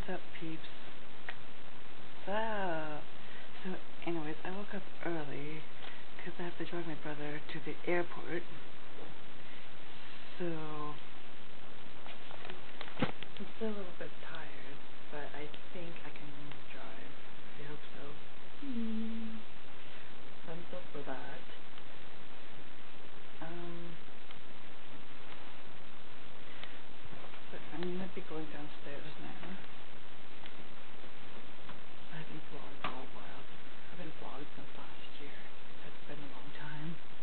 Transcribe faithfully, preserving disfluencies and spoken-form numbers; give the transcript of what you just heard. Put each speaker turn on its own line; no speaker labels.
What's up, peeps? What's up? So, anyways, I woke up early because I have to drive my brother to the airport. So, I'm still a little bit tired, but I think I can drive. I hope so. Mm. Thumbs up for that. Um, but I'm gonna be going downstairs now. I haven't vlogged for a while. I haven't vlogged since last year. It's been a long time.